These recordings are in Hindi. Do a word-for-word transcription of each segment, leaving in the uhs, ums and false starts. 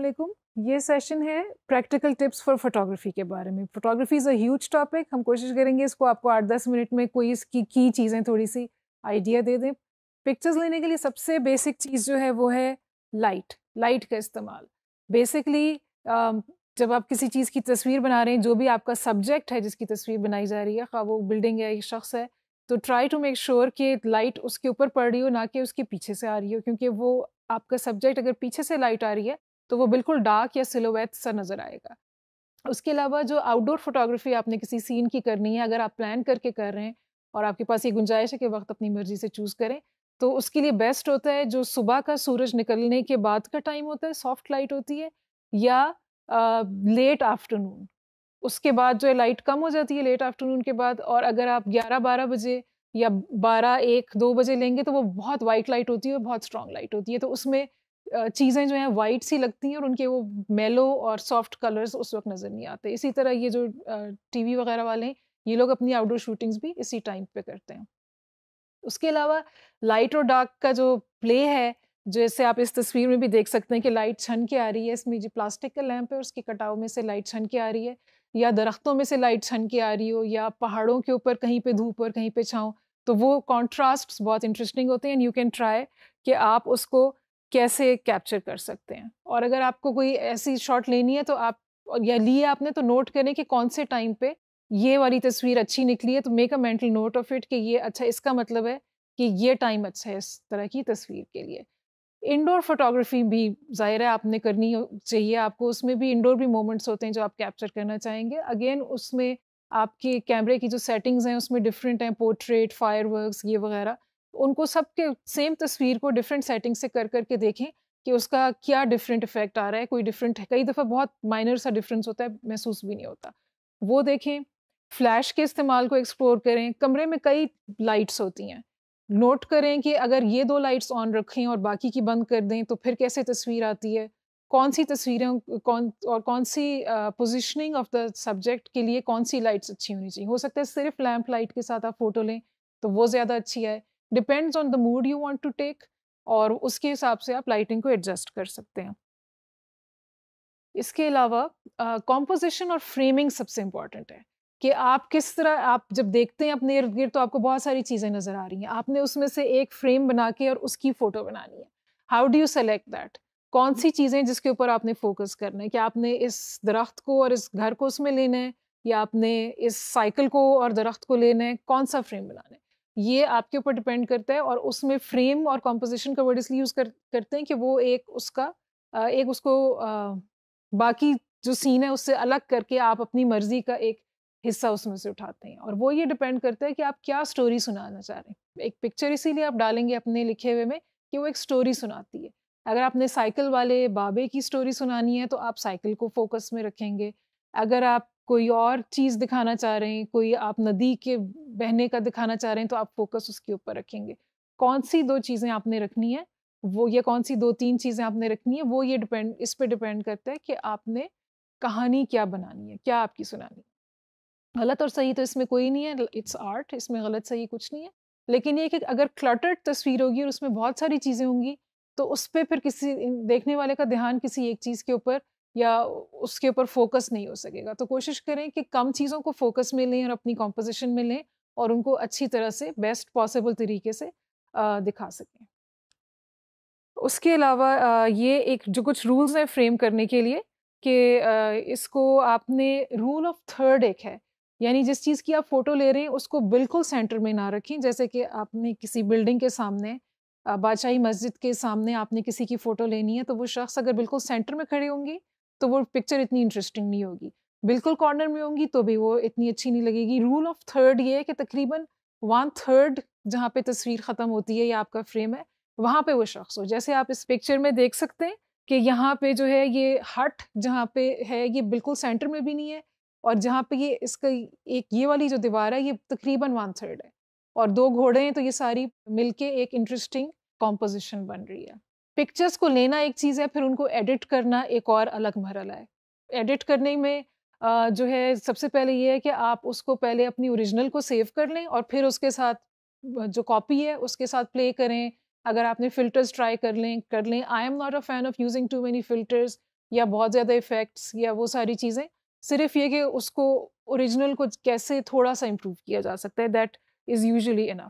अस्सलामुअलैकुम। ये सेशन है प्रैक्टिकल टिप्स फॉर फोटोग्राफी के बारे में। Photography is a huge topic. हम कोशिश करेंगे इसको आपको आठ दस मिनट में कोई इसकी की चीज़ें थोड़ी सी आइडिया दे दें। पिक्चर्स लेने के लिए सबसे बेसिक चीज़ जो है वो है लाइट। लाइट का इस्तेमाल बेसिकली जब आप किसी चीज़ की तस्वीर बना रहे हैं, जो भी आपका सब्जेक्ट है जिसकी तस्वीर बनाई जा रही है, खा वो बिल्डिंग है या शख्स है, तो ट्राई टू मेक श्योर कि लाइट उसके ऊपर पड़ रही हो, ना कि उसके पीछे से आ रही हो, क्योंकि वो आपका सब्जेक्ट अगर पीछे से लाइट आ रही है तो वो बिल्कुल डार्क या सिलोवेट सा नज़र आएगा। उसके अलावा जो आउटडोर फोटोग्राफी आपने किसी सीन की करनी है, अगर आप प्लान करके कर रहे हैं और आपके पास ये गुंजाइश है कि वक्त अपनी मर्जी से चूज़ करें, तो उसके लिए बेस्ट होता है जो सुबह का सूरज निकलने के बाद का टाइम होता है, सॉफ्ट लाइट होती है, या लेट आफ्टरनून। उसके बाद जो है लाइट कम हो जाती है लेट आफ्टरनून के बाद, और अगर आप ग्यारह बारह बजे या बारह एक दो बजे लेंगे तो वो बहुत वाइट लाइट होती है, बहुत स्ट्रॉन्ग लाइट होती है, तो उसमें चीज़ें जो हैं वाइट सी लगती हैं और उनके वो मेलो और सॉफ्ट कलर्स उस वक्त नज़र नहीं आते। इसी तरह ये जो टीवी वगैरह वाले हैं, ये लोग अपनी आउटडोर शूटिंग्स भी इसी टाइम पे करते हैं। उसके अलावा लाइट और डार्क का जो प्ले है, जैसे आप इस तस्वीर में भी देख सकते हैं कि लाइट छन के आ रही है, इसमें जो प्लास्टिक का लैंप है उसके कटाव में से लाइट छन के आ रही है, या दरख्तों में से लाइट छन के आ रही हो, या पहाड़ों के ऊपर कहीं पे धूप और कहीं पे छाँव, तो वो कॉन्ट्रास्ट्स बहुत इंटरेस्टिंग होते हैं एंड यू कैन ट्राई कि आप उसको कैसे कैप्चर कर सकते हैं। और अगर आपको कोई ऐसी शॉट लेनी है तो आप, या लिए आपने, तो नोट करें कि कौन से टाइम पे ये वाली तस्वीर अच्छी निकली है, तो make a mental note of it कि ये अच्छा, इसका मतलब है कि ये टाइम अच्छा है इस तरह की तस्वीर के लिए। इंडोर फोटोग्राफी भी ज़ाहिर है आपने करनी चाहिए आपको, उसमें भी इंडोर भी मोमेंट्स होते हैं जो आप कैप्चर करना चाहेंगे। अगेन उसमें आपके कैमरे की जो सेटिंग्स हैं उसमें डिफरेंट हैं, पोर्ट्रेट, फायरवर्क्स, ये वगैरह, उनको सब के सेम तस्वीर को डिफरेंट सेटिंग से कर करके देखें कि उसका क्या डिफरेंट इफेक्ट आ रहा है। कोई डिफरेंट है, कई दफ़ा बहुत माइनर सा डिफरेंस होता है, महसूस भी नहीं होता, वो देखें। फ्लैश के इस्तेमाल को एक्सप्लोर करें। कमरे में कई लाइट्स होती हैं, नोट करें कि अगर ये दो लाइट्स ऑन रखें और बाकी की बंद कर दें तो फिर कैसे तस्वीर आती है, कौन सी तस्वीरें, कौन और कौन सी पोजीशनिंग ऑफ द सब्जेक्ट के लिए कौन सी लाइट्स अच्छी होनी चाहिए। हो सकता है सिर्फ लैंप लाइट के साथ आप फोटो लें तो वो ज़्यादा अच्छी है। Depends on the mood you want to take, और उसके हिसाब से आप लाइटिंग को एडजस्ट कर सकते हैं। इसके अलावा कॉम्पोजिशन और फ्रेमिंग सबसे इम्पॉर्टेंट है कि आप किस तरह, आप जब देखते हैं अपने इर्द गिर्द तो आपको बहुत सारी चीज़ें नज़र आ रही हैं, आपने उसमें से एक फ्रेम बना के और उसकी फ़ोटो बनानी है। How do you select that? कौन सी चीज़ें जिसके ऊपर आपने फोकस करना है, कि आपने इस दरख्त को और इस घर को उसमें लेना है, या आपने इस साइकिल को और दरख्त को लेना है, कौन सा फ्रेम बनाना है, ये आपके ऊपर डिपेंड करता है। और उसमें फ्रेम और कॉम्पोजिशन का वर्ड इसलिए यूज़ कर, करते हैं कि वो एक उसका एक उसको बाकी जो सीन है उससे अलग करके आप अपनी मर्जी का एक हिस्सा उसमें से उठाते हैं, और वो ये डिपेंड करता है कि आप क्या स्टोरी सुनाना चाह रहे हैं। एक पिक्चर इसीलिए आप डालेंगे अपने लिखे हुए में कि वो एक स्टोरी सुनाती है। अगर आपने साइकिल वाले बाबे की स्टोरी सुनानी है तो आप साइकिल को फोकस में रखेंगे। अगर आप कोई और चीज़ दिखाना चाह रहे हैं, कोई आप नदी के बहने का दिखाना चाह रहे हैं, तो आप फोकस उसके ऊपर रखेंगे। कौन सी दो चीज़ें आपने रखनी है वो, ये कौन सी दो तीन चीज़ें आपने रखनी है, वो ये डिपेंड, इस पे डिपेंड करता है कि आपने कहानी क्या बनानी है, क्या आपकी सुनानी है। गलत और सही तो इसमें कोई नहीं है, इट्स आर्ट, इसमें गलत सही कुछ नहीं है। लेकिन ये कि अगर क्लटर्ड तस्वीर होगी और उसमें बहुत सारी चीज़ें होंगी, तो उस पे फिर किसी देखने वाले का ध्यान किसी एक चीज़ के ऊपर या उसके ऊपर फोकस नहीं हो सकेगा। तो कोशिश करें कि कम चीज़ों को फोकस में लें और अपनी कॉम्पोजिशन में लें और उनको अच्छी तरह से बेस्ट पॉसिबल तरीके से आ, दिखा सकें। उसके अलावा ये एक जो कुछ रूल्स हैं फ्रेम करने के लिए, कि इसको आपने, रूल ऑफ थर्ड एक है, यानी जिस चीज़ की आप फ़ोटो ले रहे हैं उसको बिल्कुल सेंटर में ना रखें। जैसे कि आपने किसी बिल्डिंग के सामने, बादशाही मस्जिद के सामने आपने किसी की फ़ोटो लेनी है, तो वो शख्स अगर बिल्कुल सेंटर में खड़े होंगी तो वो पिक्चर इतनी इंटरेस्टिंग नहीं होगी। बिल्कुल कॉर्नर में होंगी तो भी वो इतनी अच्छी नहीं लगेगी। रूल ऑफ थर्ड ये है कि तकरीबन वन थर्ड जहाँ पे तस्वीर ख़त्म होती है या आपका फ्रेम है, वहाँ पे वो शख्स हो। जैसे आप इस पिक्चर में देख सकते हैं कि यहाँ पे जो है ये हट जहाँ पे है ये बिल्कुल सेंटर में भी नहीं है, और जहाँ पे ये इसका एक ये वाली जो दीवार है ये तकरीबन वन थर्ड है, और दो घोड़े हैं, तो ये सारी मिलके एक इंटरेस्टिंग कॉम्पोजिशन बन रही है। पिक्चर्स को लेना एक चीज़ है, फिर उनको एडिट करना एक और अलग मरहला है। एडिट करने में आ, जो है सबसे पहले ये है कि आप उसको पहले अपनी ओरिजिनल को सेव कर लें और फिर उसके साथ जो कॉपी है उसके साथ प्ले करें। अगर आपने फ़िल्टर्स ट्राई कर लें कर लें I am not a fan of using too many filters, या बहुत ज़्यादा इफ़ेक्ट्स या वो सारी चीज़ें, सिर्फ ये कि उसको ओरिजिनल को कैसे थोड़ा सा इम्प्रूव किया जा सकता है, दैट इज़ यूजुअली इनफ।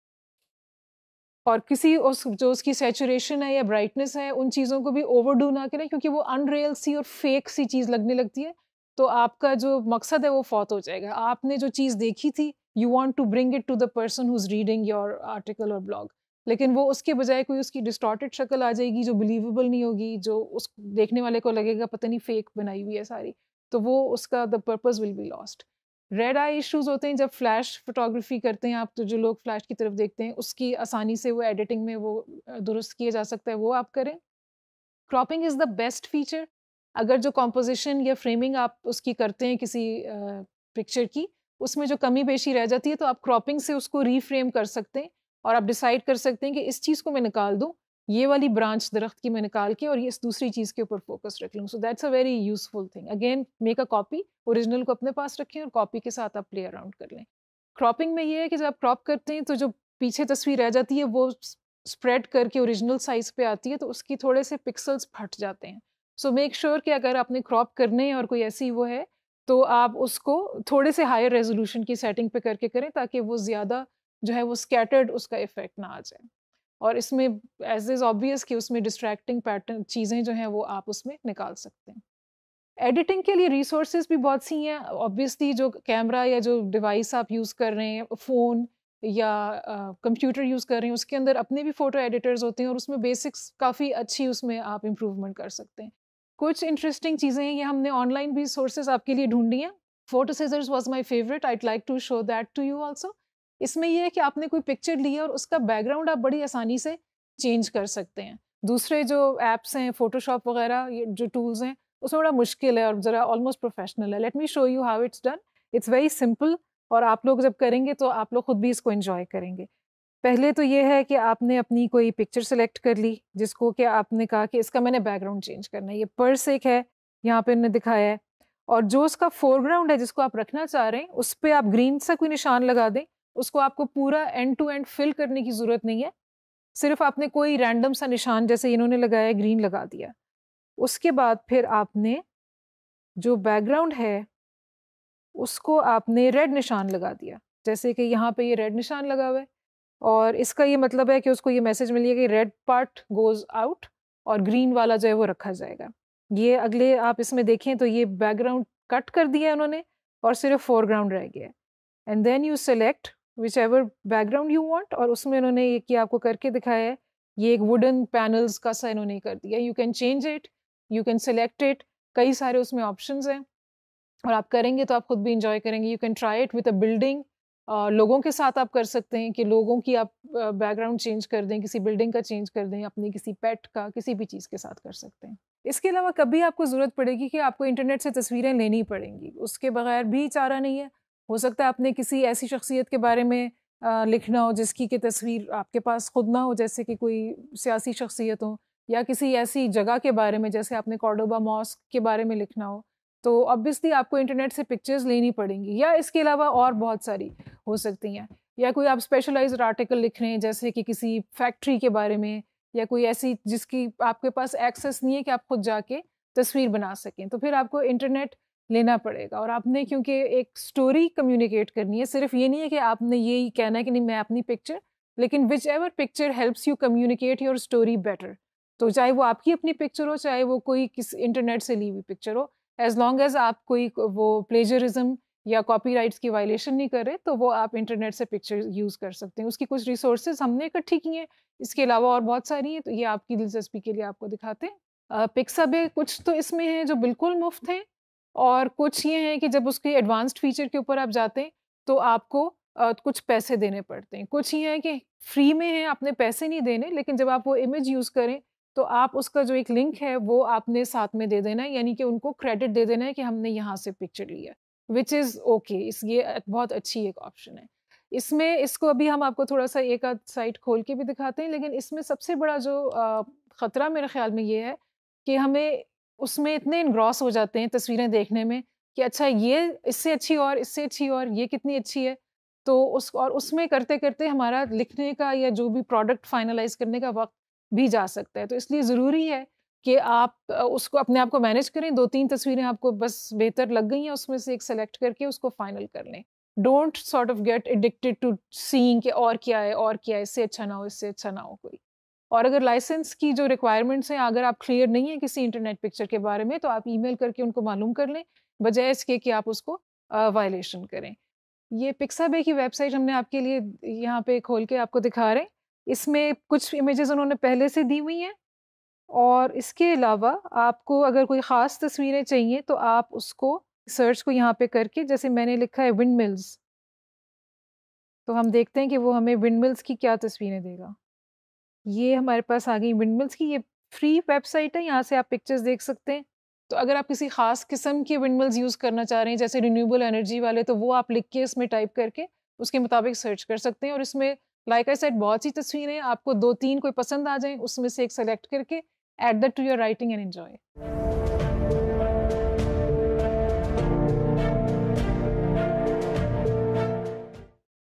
और किसी उस जो उसकी सैचुरेशन है या ब्राइटनेस है, उन चीज़ों को भी ओवरडू ना करें, क्योंकि वो अनरियल सी और फेक सी चीज़ लगने लगती है, तो आपका जो मकसद है वो फौत हो जाएगा। आपने जो चीज़ देखी थी, you want to bring it to the person who is reading your article और ब्लॉग, लेकिन वो उसके बजाय कोई उसकी डिस्टॉर्टेड शक्ल आ जाएगी जो बिलीवेबल नहीं होगी, जो उस देखने वाले को लगेगा पता नहीं फेक बनाई हुई है सारी, तो वो उसका the purpose will be lost. Red eye issues होते हैं जब फ्लैश फोटोग्राफी करते हैं आप, तो जो लोग फ्लैश की तरफ देखते हैं उसकी आसानी से वो एडिटिंग में वो दुरुस्त किया जा सकता है, वो आप करें। Cropping is the best feature. अगर जो कॉम्पोजिशन या फ्रेमिंग आप उसकी करते हैं किसी पिक्चर की, उसमें जो कमी पेशी रह जाती है, तो आप क्रॉपिंग से उसको रीफ्रेम कर सकते हैं और आप डिसाइड कर सकते हैं कि इस चीज़ को मैं निकाल दूँ, ये वाली ब्रांच दरख्त की मैं निकाल के और ये इस दूसरी चीज़ के ऊपर फोकस रख लूँ। So that's a very useful thing. Again make a copy, original को अपने पास रखें और कॉपी के साथ आप प्ले अराउंड कर लें। क्रॉपिंग में ये है कि जब आप क्रॉप करते हैं तो जो पीछे तस्वीर रह जाती है वो स्प्रेड करके ओरिजिनल साइज पे आती है, तो उसकी थोड़े से पिक्सल्स फट जाते हैं। सो मेक श्योर कि अगर आपने क्रॉप करने और कोई ऐसी वो है, तो आप उसको थोड़े से हायर रेजोल्यूशन की सेटिंग पे करके करें, ताकि वो ज़्यादा जो है वो स्कैटर्ड उसका इफेक्ट ना आ जाए। और इसमें एज इज़ ऑब्वियस कि उसमें डिस्ट्रैक्टिंग पैटर्न चीज़ें जो हैं वो आप उसमें निकाल सकते हैं। एडिटिंग के लिए रिसोर्सेज भी बहुत सी हैं। ऑब्वियसली जो कैमरा या जो डिवाइस आप यूज़ कर रहे हैं, फ़ोन या कंप्यूटर uh, यूज़ कर रहे हैं, उसके अंदर अपने भी फ़ोटो एडिटर्स होते हैं और उसमें बेसिक्स काफ़ी अच्छी उसमें आप इम्प्रूवमेंट कर सकते हैं। कुछ इंटरेस्टिंग चीज़ें हैं, ये हमने ऑनलाइन भी सोर्सेज आपके लिए ढूंढी हैं। Photo scissors was my favourite, I'd like to show that to you also. इसमें यह है कि आपने कोई पिक्चर ली है और उसका बैकग्राउंड आप बड़ी आसानी से चेंज कर सकते हैं। दूसरे जो ऐप्स हैं, फोटोशॉप वगैरह, ये जो टूल्स हैं, उसमें बड़ा मुश्किल है और ज़रा ऑलमोस्ट प्रोफेशनल है। Let me show you how it's done. It's very simple और आप लोग जब करेंगे तो आप लोग खुद भी इसको एंजॉय करेंगे। पहले तो ये है कि आपने अपनी कोई पिक्चर सेलेक्ट कर ली, जिसको कि आपने कहा कि इसका मैंने बैकग्राउंड चेंज करना है। ये पर्स एक है, यहाँ पे इन्होंने दिखाया है, और जो उसका फोरग्राउंड है जिसको आप रखना चाह रहे हैं, उस पर आप ग्रीन सा कोई निशान लगा दें। उसको आपको पूरा एंड टू एंड फिल करने की ज़रूरत नहीं है, सिर्फ आपने कोई रैंडम सा निशान जैसे इन्होंने लगाया ग्रीन लगा दिया। उसके बाद फिर आपने जो बैकग्राउंड है उसको आपने रेड निशान लगा दिया, जैसे कि यहाँ पे ये रेड निशान लगा हुआ है, और इसका ये मतलब है कि उसको ये मैसेज मिल गया कि रेड पार्ट गोज आउट और ग्रीन वाला जो है वो रखा जाएगा। ये अगले आप इसमें देखें तो ये बैकग्राउंड कट कर दिया है उन्होंने और सिर्फ फोरग्राउंड रह गया है। And then you select whichever background you want, और उसमें उन्होंने ये कि आपको करके दिखाया है, ये एक वुडन पैनल्स का सा इन्होंने कर दिया। You can change it, you can select it, कई सारे उसमें ऑप्शंस हैं और आप करेंगे तो आप खुद भी इंजॉय करेंगे। You can try it with a building, लोगों के साथ आप कर सकते हैं कि लोगों की आप बैकग्राउंड uh, चेंज कर दें, किसी बिल्डिंग का चेंज कर दें, अपनी किसी पेट का, किसी भी चीज़ के साथ कर सकते हैं। इसके अलावा कभी आपको ज़रूरत पड़ेगी कि आपको इंटरनेट से तस्वीरें लेनी पड़ेंगी, उसके बगैर भी चारा नहीं है। हो सकता है आपने किसी ऐसी शख्सियत के बारे में आ, लिखना हो जिसकी की तस्वीर आपके पास खुद ना हो, जैसे कि कोई सियासी शख्सियत हो, या किसी ऐसी जगह के बारे में जैसे आपने कॉर्डोबा मॉस्क के बारे में लिखना हो, तो ऑब्वियसली आपको इंटरनेट से पिक्चर्स लेनी पड़ेंगी। या इसके अलावा और बहुत सारी हो सकती हैं, या कोई आप स्पेशलाइज्ड आर्टिकल लिख रहे हैं जैसे कि किसी फैक्ट्री के बारे में, या कोई ऐसी जिसकी आपके पास एक्सेस नहीं है कि आप खुद जाके तस्वीर बना सकें, तो फिर आपको इंटरनेट लेना पड़ेगा। और आपने क्योंकि एक स्टोरी कम्युनिकेट करनी है, सिर्फ ये नहीं है कि आपने यही कहना है कि नहीं मैं अपनी पिक्चर, लेकिन whichever picture helps you communicate your story better, तो चाहे वो आपकी अपनी पिक्चर हो, चाहे वो कोई किस इंटरनेट से ली हुई पिक्चर हो, एज लॉन्ग एज आप कोई वो प्लेजरिज्म या कॉपीराइट्स की वायलेशन नहीं कर रहे, तो वो आप इंटरनेट से पिक्चर यूज़ कर सकते हैं। उसकी कुछ रिसोर्सेज हमने इकट्ठी की हैं, इसके अलावा और बहुत सारी हैं, तो ये आपकी दिलचस्पी के लिए आपको दिखाते हैं। पिक्साबे कुछ तो इसमें हैं जो बिल्कुल मुफ्त हैं, और कुछ ये हैं कि जब उसके एडवांस्ड फीचर के ऊपर आप जाते हैं तो आपको आ, कुछ पैसे देने पड़ते हैं। कुछ ये है कि फ्री में है, आपने पैसे नहीं देने, लेकिन जब आप वो इमेज यूज़ करें तो आप उसका जो एक लिंक है वो आपने साथ में दे देना है, यानी कि उनको क्रेडिट दे देना है कि हमने यहाँ से पिक्चर लिया, विच इज़ ओके। इस ये बहुत अच्छी एक ऑप्शन है इसमें। इसको अभी हम आपको थोड़ा सा एक आध साइट खोल के भी दिखाते हैं, लेकिन इसमें सबसे बड़ा जो ख़तरा मेरे ख्याल में ये है कि हमें उसमें इतने इनग्रॉस हो जाते हैं तस्वीरें देखने में कि अच्छा ये इससे अच्छी और इससे अच्छी और ये कितनी अच्छी है, तो उस और उसमें करते करते हमारा लिखने का या जो भी प्रोडक्ट फाइनलाइज करने का वक्त भी जा सकता है। तो इसलिए ज़रूरी है कि आप उसको अपने आप को मैनेज करें, दो तीन तस्वीरें आपको बस बेहतर लग गई हैं, उसमें से एक सेलेक्ट करके उसको फाइनल कर लें। Don't sort of get addicted to seeing कि और क्या है और क्या है, इससे अच्छा ना हो, इससे अच्छा ना हो कोई। और अगर लाइसेंस की जो रिक्वायरमेंट्स हैं, अगर आप क्लियर नहीं है किसी इंटरनेट पिक्चर के बारे में, तो आप ईमेल करके उनको मालूम कर लें, बजाय इसके कि आप उसको वायलेशन करें। ये पिक्साबे की वेबसाइट हमने आपके लिए यहाँ पे खोल के आपको दिखा रहे हैं। इसमें कुछ इमेजेस उन्होंने पहले से दी हुई हैं, और इसके अलावा आपको अगर कोई ख़ास तस्वीरें चाहिए तो आप उसको सर्च को यहाँ पे करके, जैसे मैंने लिखा है विंड मिल्स, तो हम देखते हैं कि वो हमें विंड मिल्स की क्या तस्वीरें देगा। ये हमारे पास आ गई विंड मिल्स की, ये फ्री वेबसाइट है, यहाँ से आप पिक्चर्स देख सकते हैं। तो अगर आप किसी ख़ास किस्म के विंड मिल्स यूज़ करना चाह रहे हैं, जैसे रिन्यूएबल एनर्जी वाले, तो वो आप लिख के इसमें टाइप करके उसके मुताबिक सर्च कर सकते हैं। और इसमें लाइक आई सेड बहुत सी तस्वीरें, आपको दो तीन कोई पसंद आ जाएँ, उसमें से एक सेलेक्ट करके add that to your writing and enjoy.